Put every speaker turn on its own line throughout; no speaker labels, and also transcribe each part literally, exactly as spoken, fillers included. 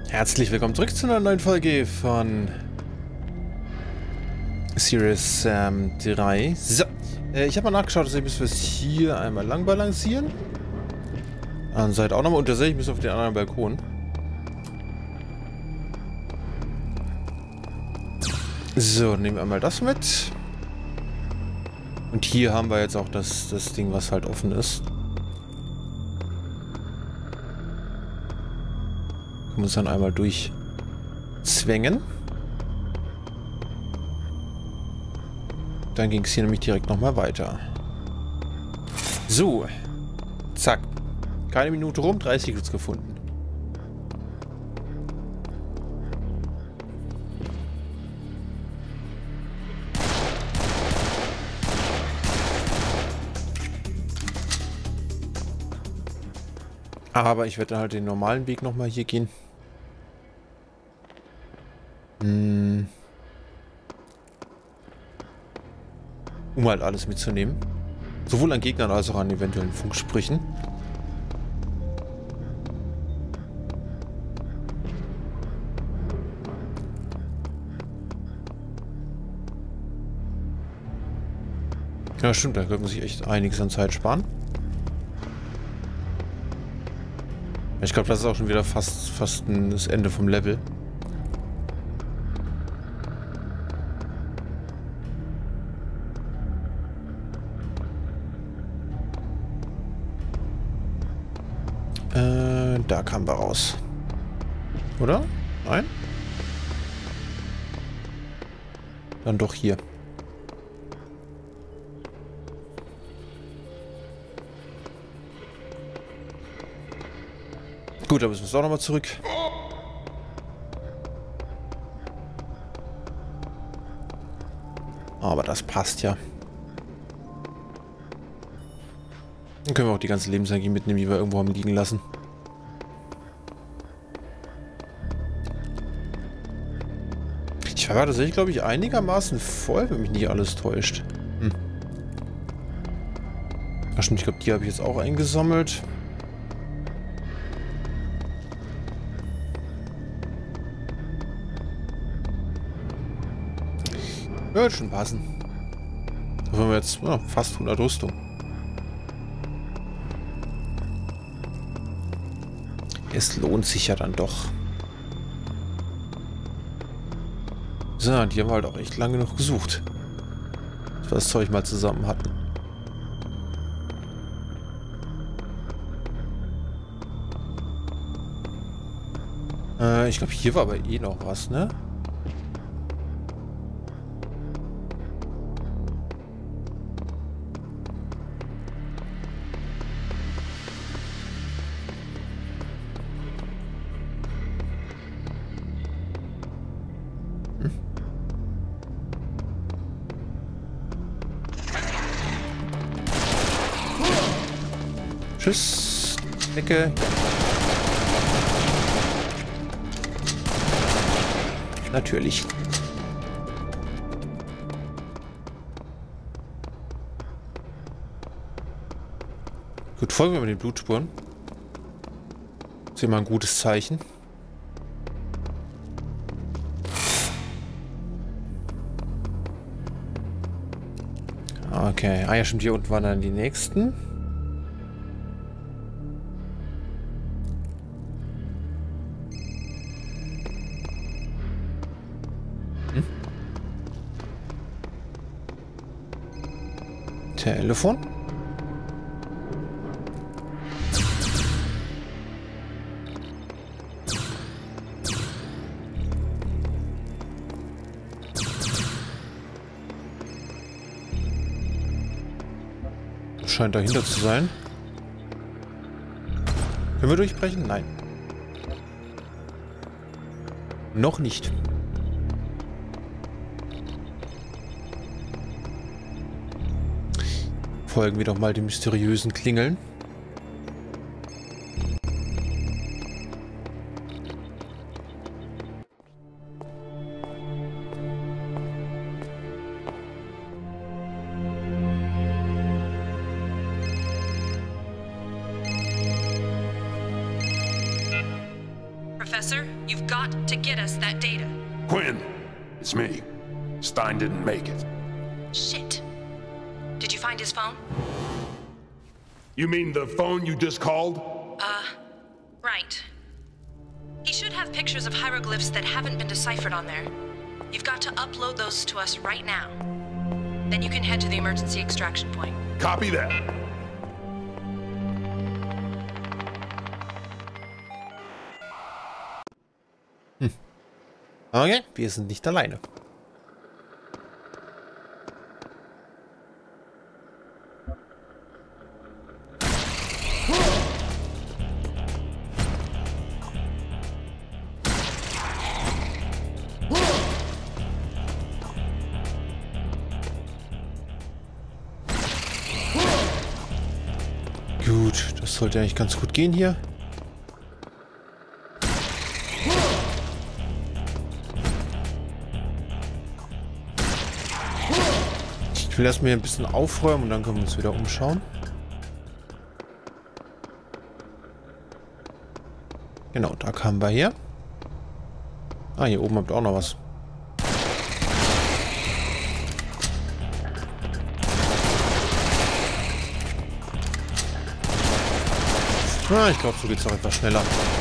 Herzlich willkommen zurück zu einer neuen Folge von Series ähm, drei. So, äh, ich habe mal nachgeschaut, dass ich müssen wir es hier einmal lang balancieren. An Seite auch nochmal und tatsächlich bis auf den anderen Balkon. So, nehmen wir einmal das mit. Und hier haben wir jetzt auch das, das Ding, was halt offen ist. Können wir uns dann einmal durchzwängen. Dann ging es hier nämlich direkt nochmal weiter. So. Zack. Keine Minute rum, drei Secrets gefunden. Aber ich werde halt den normalen Weg nochmal hier gehen. Hm. Um halt alles mitzunehmen. Sowohl an Gegnern als auch an eventuellen Funksprüchen. Ja, stimmt, da könnte man sich echt einiges an Zeit sparen. Ich glaube, das ist auch schon wieder fast, fast ein, das Ende vom Level. Äh, da kamen wir raus. Oder? Nein? Dann doch hier. Gut, da müssen wir es auch nochmal zurück. Aber das passt ja. Dann können wir auch die ganze Lebensenergie mitnehmen, die wir irgendwo haben liegen lassen. Ich war tatsächlich, glaube ich, einigermaßen voll, wenn mich nicht alles täuscht. Hm. Ach stimmt, ich glaube, die habe ich jetzt auch eingesammelt. Wird schon passen. Da haben wir jetzt ja, fast hundert Rüstung. Es lohnt sich ja dann doch. So, die haben wir halt auch echt lange noch gesucht. Dass wir das Zeug mal zusammen hatten. Äh, ich glaube, hier war aber eh noch was, ne? Tschüss. Ecke. Natürlich. Gut, folgen wir mit den Blutspuren. Das ist immer ein gutes Zeichen. Okay. Ah ja, stimmt, hier unten waren dann die nächsten. Telefon. Scheint dahinter zu sein. Können wir durchbrechen? Nein. Noch nicht. Folgen wir doch mal dem mysteriösen Klingeln.
Professor, you've got to get us that data.
Quinn, it's me. Stein didn't make it.
Shit. Did you find his phone?
You mean the phone you just called?
Uh, right. He should have pictures of hieroglyphs that haven't been deciphered on there. You've got to upload those to us right now. Then you can head to the emergency extraction point.
Copy that.
Hm. Okay, wir sind nicht alleine. Gut, das sollte eigentlich ganz gut gehen hier. Ich will erstmal hier ein bisschen aufräumen und dann können wir uns wieder umschauen. Genau, da kamen wir her. Ah, hier oben habt ihr auch noch was. Ah, ich glaube, so geht es auch etwas schneller.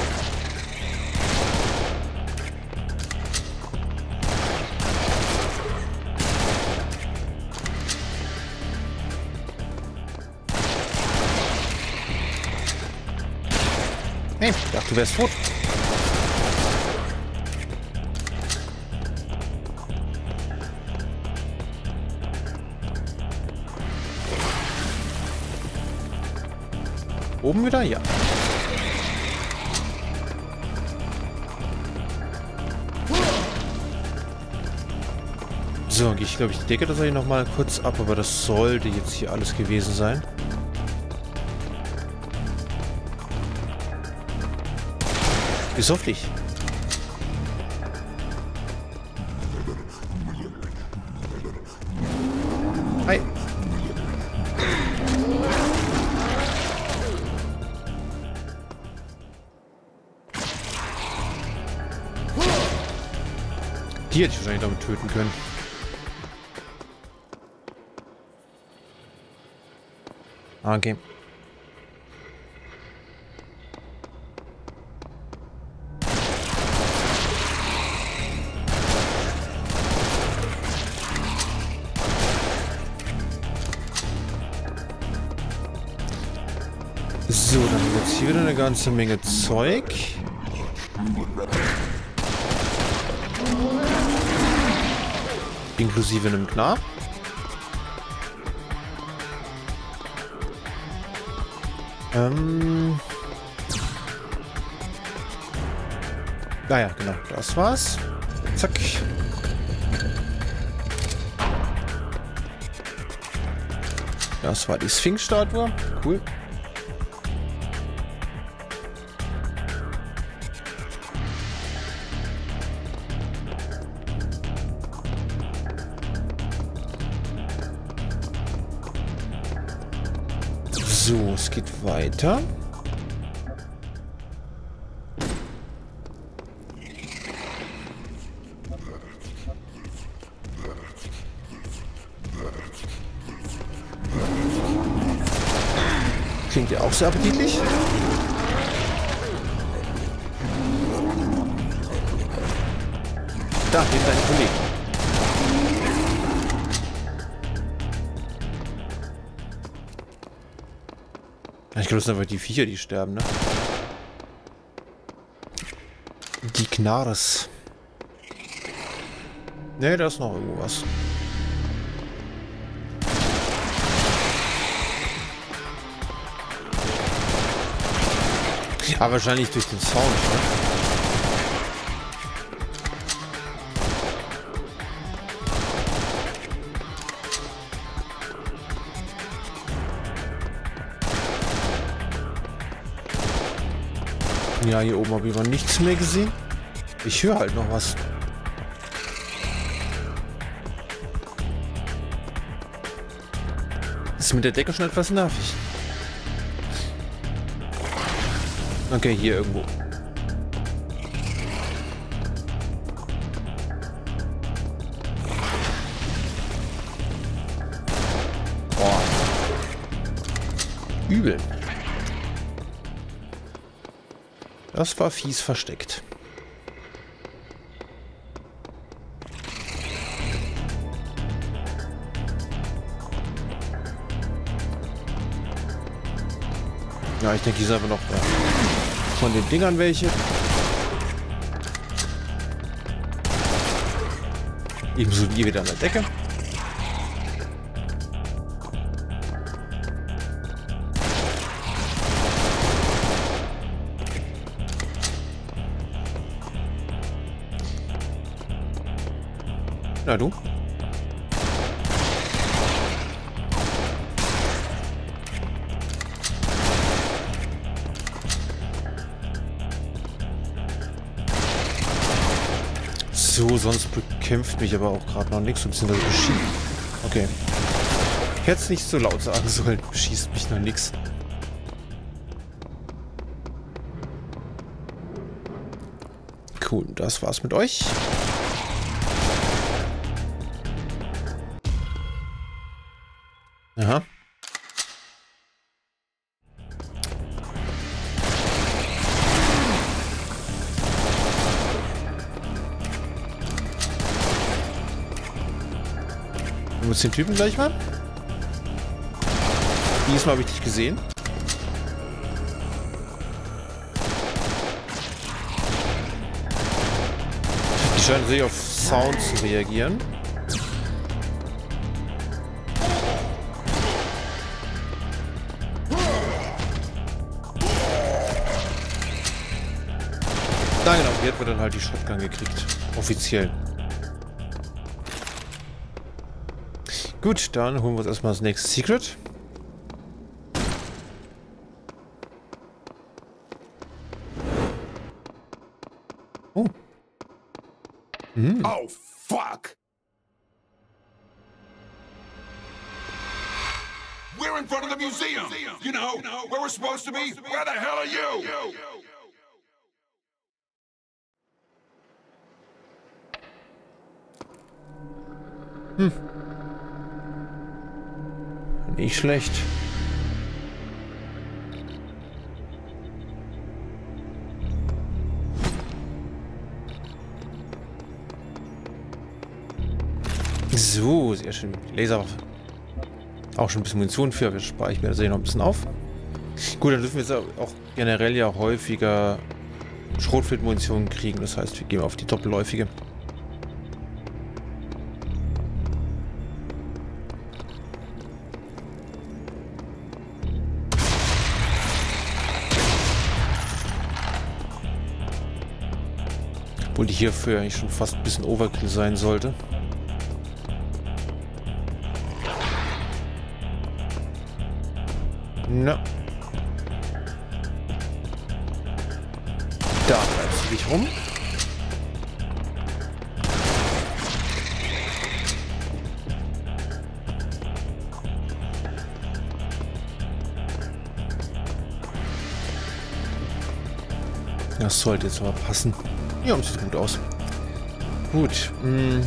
Hey, ich dachte, du wärst tot. Oben wieder? Ja. So, ich glaube, ich decke das hier noch mal kurz ab, aber das sollte jetzt hier alles gewesen sein. Bis auf dich. Hi. Die hätte ich wahrscheinlich damit töten können. Okay. So, dann haben wir jetzt hier wieder eine ganze Menge Zeug. Inklusive einem Knarr. Ähm. Naja, genau, das war's. Zack. Das war die Sphinx-Statue. Cool. So, es geht weiter. Klingt ja auch sehr appetitlich. Da, hier deine Kollegen. Ich glaube, das sind einfach die Viecher, die sterben, ne? Die Knarres. Ne, da ist noch irgendwo was. Ja, wahrscheinlich durch den Sound, ne? Ja, hier oben habe ich aber nichts mehr gesehen. Ich höre halt noch was. Ist mit der Decke schon etwas nervig. Okay, hier irgendwo. Übel. Das war fies versteckt. Ja, ich denke, hier sind aber noch ja, von den Dingern welche. Ebenso wie wieder an der Decke. Na du? So, sonst bekämpft mich aber auch gerade noch nichts, beziehungsweise beschießt. Okay. Ich hätte es nicht so laut sagen sollen, beschießt mich noch nichts. Cool, das war's mit euch. Aha. Du musst den Typen gleich mal. Diesmal habe ich dich gesehen. Die scheinen sehr auf Sound zu reagieren. Na genau, hier hat man dann halt die Shotgun gekriegt. Offiziell. Gut, dann holen wir uns erstmal das nächste Secret. Oh. Hm.
Oh, fuck! We're in front of the museum! You know, where we're supposed to be? Where the hell are you?
Hm. Nicht schlecht. So, sehr schön. Laserwaffe. Auch schon ein bisschen Munition für, aber spare ich mir das hier noch ein bisschen auf. Gut, dann dürfen wir jetzt auch generell ja häufiger Schrotflintenmunition kriegen. Das heißt, wir gehen auf die doppelläufige. Obwohl die hierfür eigentlich schon fast ein bisschen Overkill sein sollte. Na. Da bleibst du dich rum. Das sollte jetzt aber passen. Ja, sieht gut aus. Gut. Mh.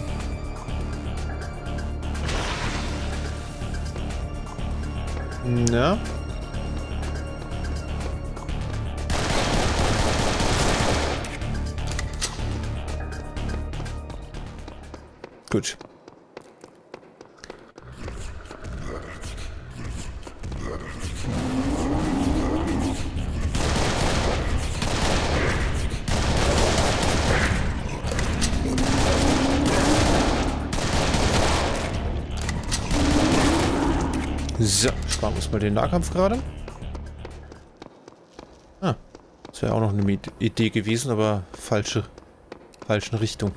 Na? Gut. So, sparen wir uns mal den Nahkampf gerade. Ah, das wäre auch noch eine Idee gewesen, aber falsche, falschen Richtung.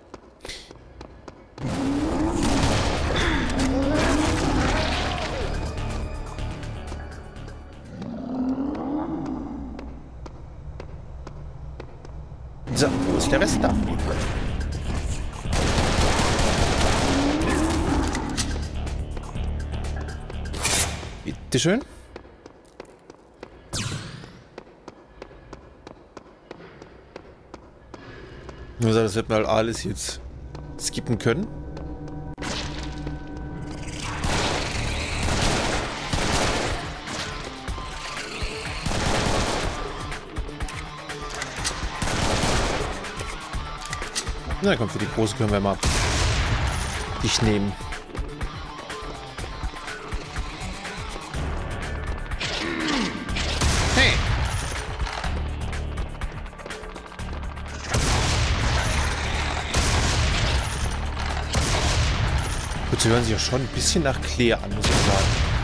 So, wo ist der Rest da? Bitteschön. Nur so, das wird mal alles jetzt skippen können. Na komm, für die große können wir mal dich nehmen. Hey! Gut, sie hören sich ja schon ein bisschen nach Claire an, muss ich sagen.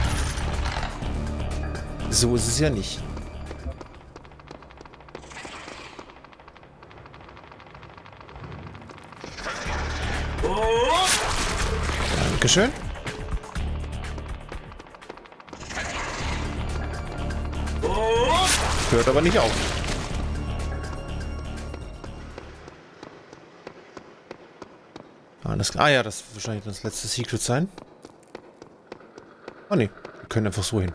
So ist es ja nicht. Dankeschön. Hört aber nicht auf. Alles klar. Ah ja, das wird wahrscheinlich das letzte Secret sein. Oh ne, wir können einfach so hin.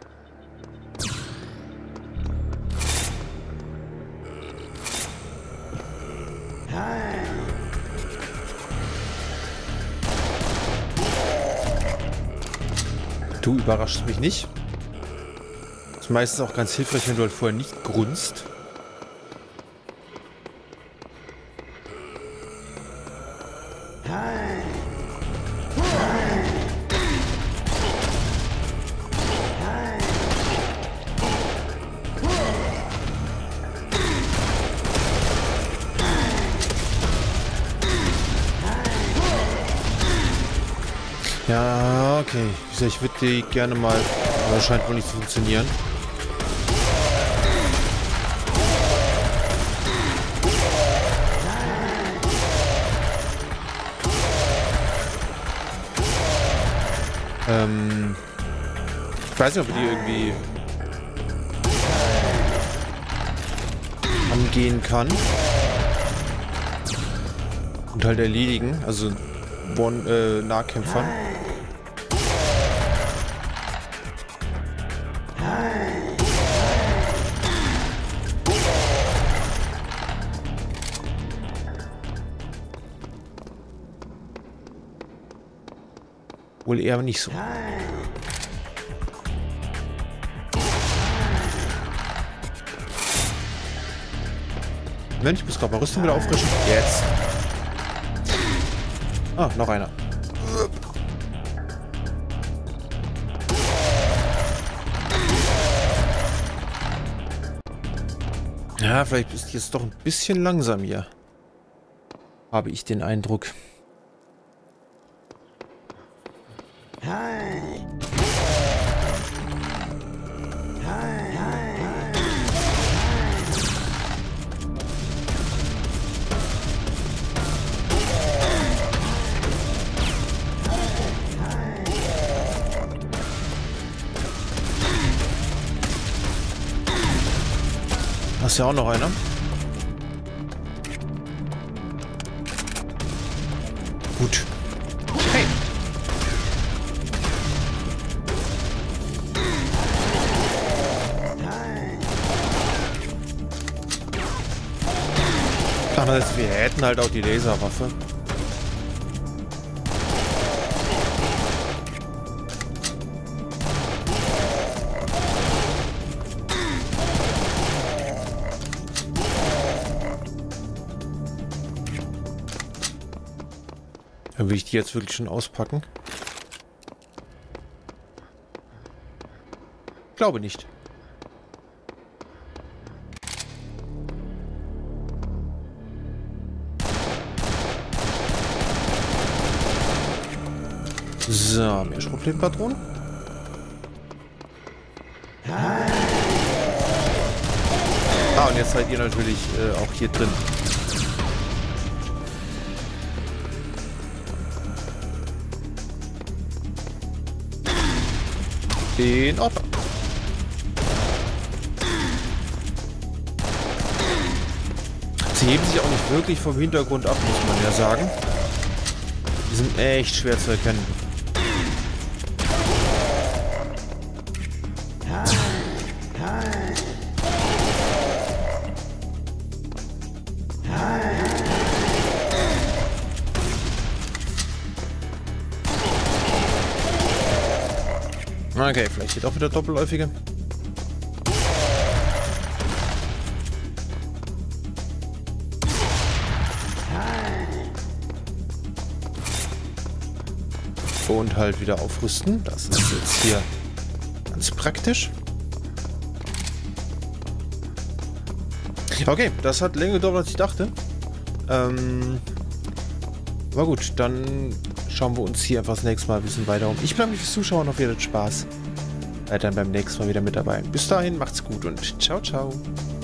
Du überraschst mich nicht. Ist meistens auch ganz hilfreich, wenn du halt vorher nicht grunzt. Ja, okay. Wie gesagt, ich würde die gerne mal... Aber scheint wohl nicht zu funktionieren. Ähm... Ich weiß nicht, ob wir die irgendwie... angehen kann. Und halt erledigen. Also... One, äh, Nahkämpfern. Wohl eher nicht so. Moment, ich muss gerade mal Rüstung wieder auffrischen. Jetzt. Ah, noch einer. Ja, vielleicht ist jetzt doch ein bisschen langsam hier. Habe ich den Eindruck. Ist ja auch noch einer. Gut. Hey. Ach, das heißt, wir hätten halt auch die Laserwaffe. Dann will ich die jetzt wirklich schon auspacken? Glaube nicht. So, mehr Schrotflintenpatronen. Ah, und jetzt seid ihr natürlich äh, auch hier drin. In Ordnung. Sie heben sich auch nicht wirklich vom Hintergrund ab, muss man ja sagen. Die sind echt schwer zu erkennen. Okay, vielleicht hier doch wieder doppelläufige. Und halt wieder aufrüsten. Das ist jetzt hier ganz praktisch. Okay, das hat länger gedauert, als ich dachte. Ähm, aber gut, dann schauen wir uns hier einfach das nächste Mal ein bisschen weiter um. Ich bedanke mich fürs Zuschauen, hoffe, ihr hattet Spaß. Seid dann beim nächsten Mal wieder mit dabei. Bis dahin, macht's gut und ciao, ciao.